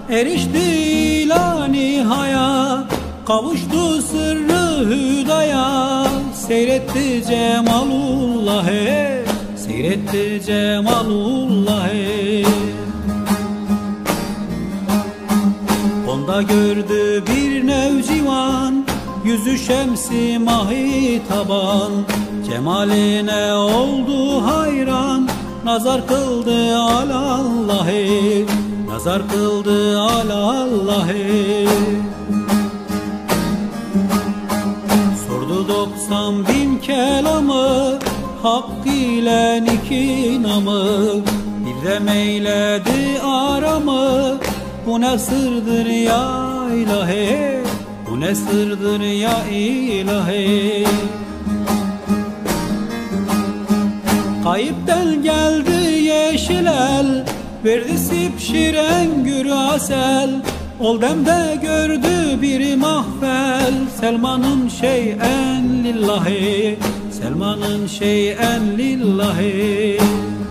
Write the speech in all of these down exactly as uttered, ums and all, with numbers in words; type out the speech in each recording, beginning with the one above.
erişti ila nihaya, kavuştu sırrı hüdaya. Seyretti cemalullah'ı, seyretti cemalullah'ı. Onda gördü bir nevcivan, yüzü şemsi mahi taban. Cemaline oldu hayran, nazar kıldı alallah'ı, nazar kıldı alallah'ı. Sordu doksan bin kelamı, hak ile iki namı. Bir de meyledi aramı, bu ne sırdır ya ilahi, bu ne sırdır ya ilahi. Kayıpten geldi yeşil el, verdi sipşiren gür asel. Ol demde gördü bir mahfel, Selman'ın şeyen lillahi, Selman'ın şeyen lillahi.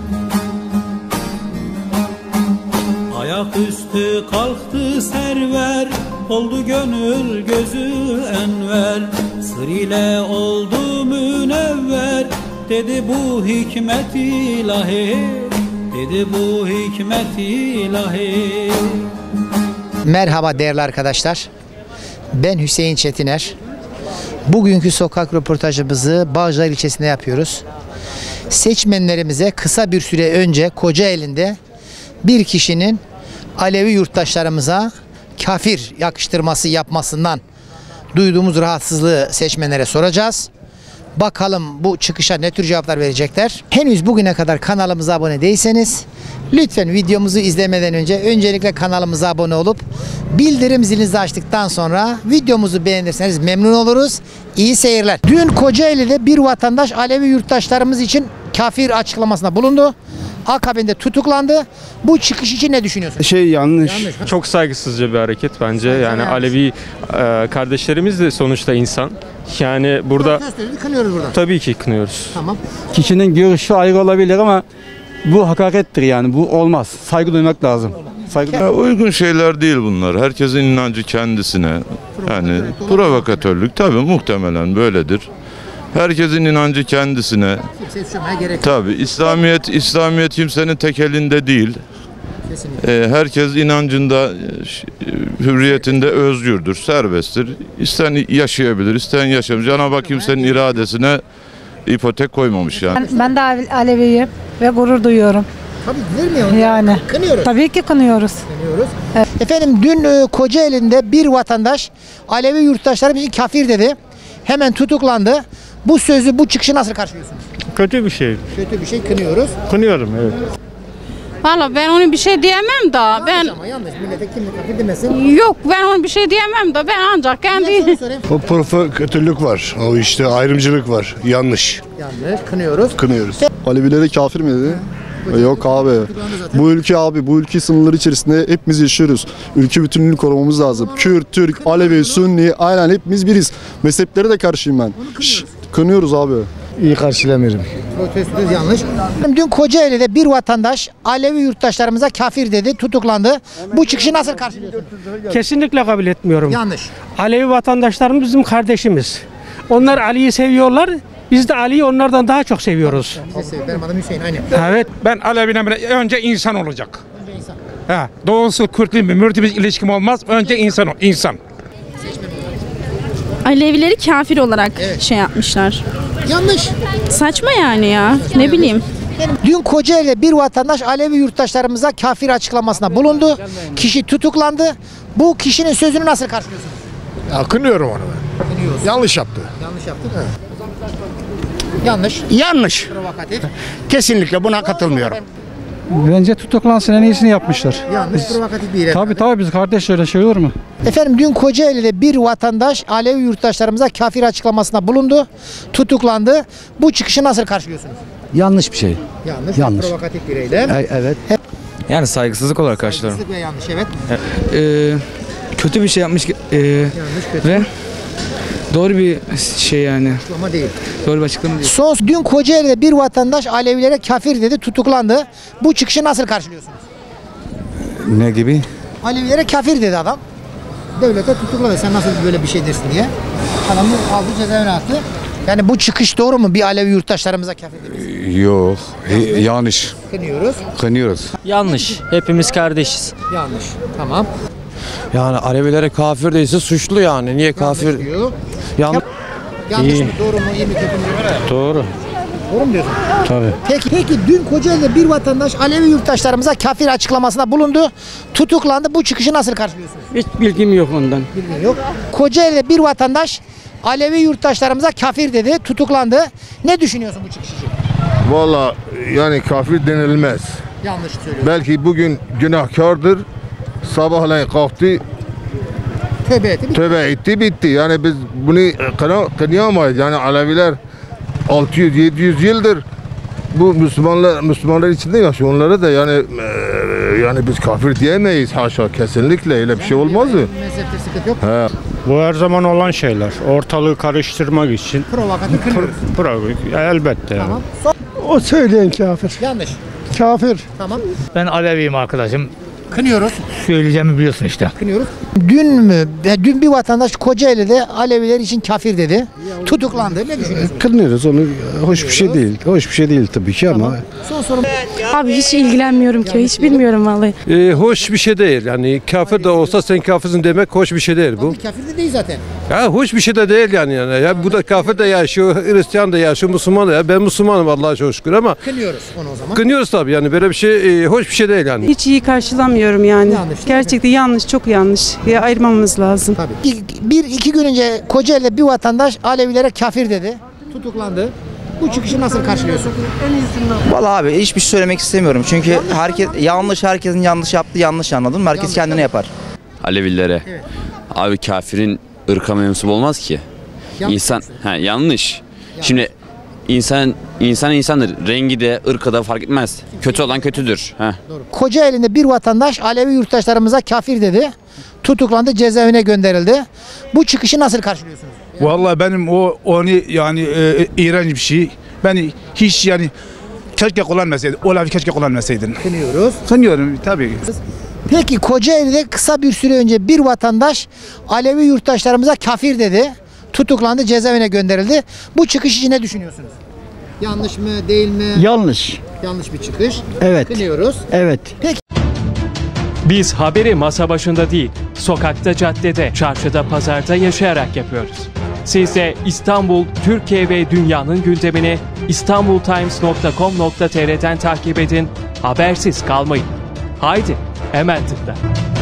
Ayaküstü kalktı server, oldu gönül gözü enver. Sır ile oldu münevver, dedi bu hikmet ilahi, dedi bu hikmet ilahi. Merhaba değerli arkadaşlar. Ben Hüseyin Çetiner. Bugünkü sokak röportajımızı Bağcılar ilçesinde yapıyoruz. Seçmenlerimize kısa bir süre önce Kocaeli'nde bir kişinin Alevi yurttaşlarımıza kafir yakıştırması yapmasından duyduğumuz rahatsızlığı seçmenlere soracağız. Bakalım bu çıkışa ne tür cevaplar verecekler. Henüz bugüne kadar kanalımıza abone değilseniz lütfen videomuzu izlemeden önce öncelikle kanalımıza abone olup bildirim zilinizi açtıktan sonra videomuzu beğenirseniz memnun oluruz. İyi seyirler. Dün Kocaeli'de bir vatandaş Alevi yurttaşlarımız için kafir açıklamasında bulundu. Akabinde tutuklandı. Bu çıkış için ne düşünüyorsun? Şey yanlış. yanlış. Çok saygısızca bir hareket bence. Yani yanlış. Alevi e, kardeşlerimiz de sonuçta insan. Yani burada kınıyoruz burada. Tabii ki kınıyoruz. Tamam. Kişinin görüşü ayrı olabilir ama bu hakarettir yani. Bu olmaz. Saygı duymak lazım. Saygı ya, uygun şeyler değil bunlar. Herkesin inancı kendisine. Yani provokatörlük tabii muhtemelen böyledir. Herkesin inancı kendisine. Tabii İslamiyet İslamiyet kimsenin tek elinde değil. Ee, herkes inancında, hürriyetinde özgürdür, serbesttir. İsteyen yaşayabilir, isteyen yaşamır. Cenab-ı Hak kimsenin iradesine ipotek koymamış yani. Ben, ben de Aleviyim ve gurur duyuyorum. Tabii vermiyor mu? Yani. Kınıyoruz. Tabii ki kınıyoruz. Kınıyoruz. Evet. Efendim dün e, Kocaeli'nde bir vatandaş Alevi yurttaşlarımız için kafir dedi. Hemen tutuklandı. Bu sözü, bu çıkışı nasıl karşılıyorsunuz? Kötü bir şey. Kötü bir şey, kınıyoruz. Kınıyorum, evet. Valla ben onu bir şey diyemem da. Yanlış Ben ama yanlış. Millete kimlik kafir demesin. Yok, ben onu bir şey diyemem da ben ancak kendi. O provokatörlük var. O işte ayrımcılık var. Yanlış. Yanlış. Kınıyoruz. Kınıyoruz. Alevilere kafir mi dedi? Yok abi. Bu ülke abi, bu ülke sınırları içerisinde hepimiz yaşıyoruz. Ülke bütünlüğünü korumamız lazım. Kürt, Türk, Alevi, Sunni, aynen hepimiz biriz. Mezheplere de karşıyım ben. Şş, kınıyoruz abi. iyi karşılamıyorum. Protestöz yanlış. Dün Kocaeli'de bir vatandaş Alevi yurttaşlarımıza kafir dedi, tutuklandı. Bu çıkışı nasıl karşılıyorsun? Kesinlikle kabul etmiyorum. Yanlış. Alevi vatandaşlarımız bizim kardeşimiz. Onlar Ali'yi seviyorlar. Biz de Ali'yi onlardan daha çok seviyoruz. Benim adım Hüseyin, aynen. Evet. Ben Alevi'ne önce insan olacak. Önce insan. Ha, doğusu, Kürtlü, Mürtü bir ilişkim olmaz. Önce insan ol, insan. Alevileri kafir olarak Evet. şey yapmışlar. Yanlış. Saçma yani ya. Ne bileyim. Dün Kocaeli'de bir vatandaş Alevi yurttaşlarımıza kafir açıklamasına bulundu. Kişi tutuklandı. Bu kişinin sözünü nasıl karşılıyorsunuz? Ya, kınıyorum onu ben. Kınıyorsun. Yanlış yaptı. Yanlış yaptı. Evet. Yanlış. Yanlış. Provokatif. Kesinlikle buna katılmıyorum. Bence tutuklansın, en iyisini yapmışlar. Yanlış, provokatif bir yere. Tabii tabii biz kardeş, öyle şey olur mu? Efendim dün Kocaeli'de bir vatandaş Alevi yurttaşlarımıza kafir açıklamasına bulundu. Tutuklandı. Bu çıkışı nasıl karşılıyorsunuz? Yanlış bir şey. Yanlış. Yanlış. Provokatif bir eylem. E, evet. Yani saygısızlık olarak karşılıyorum. Saygısızlık ve yanlış, evet. Ee, kötü bir şey yapmış e, Yanlış, kötü. ve doğru bir şey yani. Açıklama değil. Doğru bir açıklama değil. Son dün Kocaeli'de bir vatandaş Alevilere kafir dedi, tutuklandı. Bu çıkışı nasıl karşılıyorsunuz? Ne gibi? Alevilere kafir dedi adam. Devlete tutukladı. Sen nasıl böyle bir şey dersin diye. Adamı aldı cezaevine attı. Yani bu çıkış doğru mu? Bir Alevi yurttaşlarımıza kafir deriz. Yok. e, yanlış. Kınıyoruz. Kınıyoruz. Yanlış. Hepimiz kardeşiz. Yanlış. Tamam. Yani Alevilere kafir değilse suçlu yani. Niye kafir? Diyor. Yan... Yanlış İyi. mı? Doğru mu? İyi mi? Kötü mü? Doğru. Doğru mu diyorsun? Tabii. Peki, peki dün Kocaeli'de bir vatandaş Alevi yurttaşlarımıza kafir açıklamasında bulundu. Tutuklandı. Bu çıkışı nasıl karşılıyorsunuz? Hiç bilgim yok ondan. Bilgin yok. Kocaeli'de bir vatandaş Alevi yurttaşlarımıza kafir dedi. Tutuklandı. Ne düşünüyorsun bu çıkış için? Valla yani kafir denilmez. Yanlış söylüyorsun. Belki bugün günahkardır. Sabahleyin kalktı. Tövbe etti. Tövbe etti bitti. Yani biz bunu kına, kınayamayız. Yani Aleviler altı yüz yedi yüz yıldır bu Müslümanlar Müslümanlar içinde yaşıyor. Onlara da yani e, yani biz kafir diyemeyiz haşa, kesinlikle öyle bir şey olmaz mı? Mezhepte sıkıntı yok. He. Bu her zaman olan şeyler. Ortalığı karıştırmak için. Provokatör kınıyoruz. Pro, elbette. Yani. Tamam. Son- O söyleyen kafir. Yanlış. Kafir. Tamam. Ben Aleviyim arkadaşım. Kınıyoruz. Söyleyeceğimi biliyorsun işte. Kınıyoruz. Dün mü? Dün bir vatandaş Kocaeli'de Aleviler için kafir dedi. Tutuklandı. Ne düşünüyorsun? Kınıyoruz onu. Hoş bir şey değil. Hoş bir şey değil tabii ki ama. Son sorum. Abi hiç ilgilenmiyorum ki. Hiç bilmiyorum vallahi. Ee, hoş bir şey değil. Yani kafir de olsa sen kafirsin demek hoş bir şey değil bu. Kafir de değil zaten. Ya hoş bir şey de değil yani. yani. Ya bu da kafir de yaşıyor, Hristiyan da yaşıyor, Müslüman da ya. Ben Müslümanım Allah'a çok şükür ama Kınıyoruz onu o zaman. kınıyoruz tabii yani böyle bir şey e, hoş bir şey değil yani. Hiç iyi karşılamıyorum yani. Yanlış, Gerçekten yanlış, çok yanlış. Ya ayırmamız lazım. Tabii. Bir iki gün önce Kocaeli'de bir vatandaş Alevilere kafir dedi. Tutuklandı. Bu çıkışı nasıl karşılıyorsun? Vallahi abi hiçbir şey söylemek istemiyorum. Çünkü herkes yanlış, herkesin yanlış yaptığı yanlış, anladın mı? Herkes Yanlış, kendini tabii. yapar. Alevilere. Evet. Abi kafirin ırka mensup olmaz ki. Yanlış İnsan ha yanlış. Şimdi insan insan insandır. Rengi de ırkı da fark etmez. Kötü olan kötüdür. Ha. Kocaeli'nde bir vatandaş Alevi yurttaşlarımıza kafir dedi. Tutuklandı, cezaevine gönderildi. Bu çıkışı nasıl karşılıyorsunuz? Vallahi benim o onu yani e, iğrenç bir şey. Ben hiç yani keşke kullanmasaydın. O lafı keşke kullanmasaydın. Kınıyoruz. Kınıyorum tabii. Peki Kocaeli'de kısa bir süre önce bir vatandaş Alevi yurttaşlarımıza kafir dedi. Tutuklandı, cezaevine gönderildi. Bu çıkış için ne düşünüyorsunuz? Yanlış mı, değil mi? Yanlış. Yanlış bir çıkış. Evet. Kınıyoruz. Evet. Peki. Biz haberi masa başında değil, sokakta, caddede, çarşıda, pazarda yaşayarak yapıyoruz. Siz de İstanbul, Türkiye ve dünyanın gündemini istanbultimes nokta com nokta tr'den takip edin, habersiz kalmayın. Haydi, hemen tıkla.